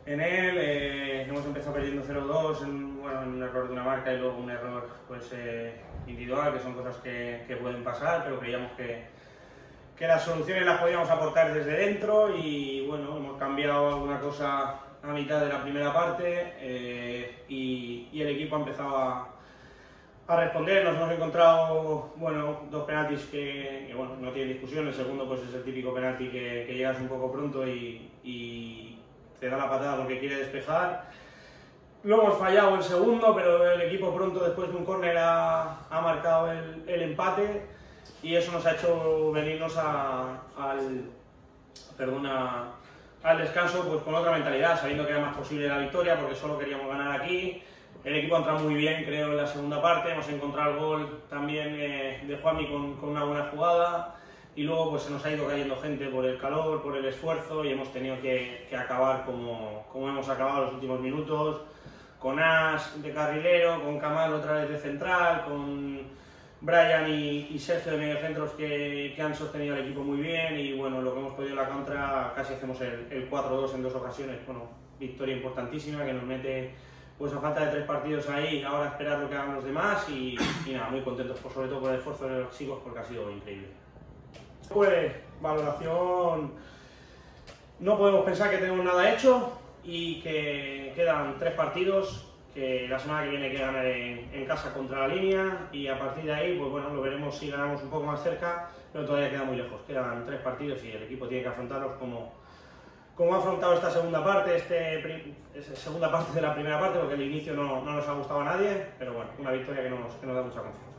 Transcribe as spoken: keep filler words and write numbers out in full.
en él. Eh, hemos empezado perdiendo cero dos, en, bueno, en un error de una marca y luego un error pues, eh, individual, que son cosas que, que pueden pasar, pero creíamos que, que las soluciones las podíamos aportar desde dentro y bueno, hemos cambiado alguna cosa a mitad de la primera parte eh, y, y el equipo ha empezado a, a responder. Nos hemos encontrado bueno, dos penaltis que, que bueno, no tienen discusión. El segundo pues, es el típico penalti que, que llegas un poco pronto y, y te da la patada porque quiere despejar. Lo hemos fallado el segundo, pero el equipo pronto después de un córner ha, ha marcado el, el empate y eso nos ha hecho venirnos a, al, perdona, al descanso pues, con otra mentalidad, sabiendo que era más posible la victoria porque solo queríamos ganar aquí. El equipo ha entrado muy bien, creo, en la segunda parte. Hemos encontrado el gol también eh, de Juanmi con, con una buena jugada y luego pues, se nos ha ido cayendo gente por el calor, por el esfuerzo y hemos tenido que, que acabar como, como hemos acabado los últimos minutos, con As de carrilero, con Kamal otra vez de central, con Brian y, y Sergio de mediocentros que, que han sostenido al equipo muy bien y bueno, lo que hemos podido en la contra casi hacemos el, el cuatro dos en dos ocasiones. Bueno, victoria importantísima que nos mete pues a falta de tres partidos ahí, ahora esperar lo que hagan los demás y, y nada, muy contentos por, sobre todo por el esfuerzo de los chicos porque ha sido increíble. Pues valoración, no podemos pensar que tenemos nada hecho y que quedan tres partidos, que la semana que viene hay que ganar en, en casa contra la Línea y a partir de ahí pues bueno, lo veremos si ganamos un poco más cerca, pero todavía queda muy lejos, quedan tres partidos y el equipo tiene que afrontarlos como, como ha afrontado esta segunda parte, este, segunda parte de la primera parte, porque el inicio no, no nos ha gustado a nadie, pero bueno, una victoria que nos, que nos da mucha confianza.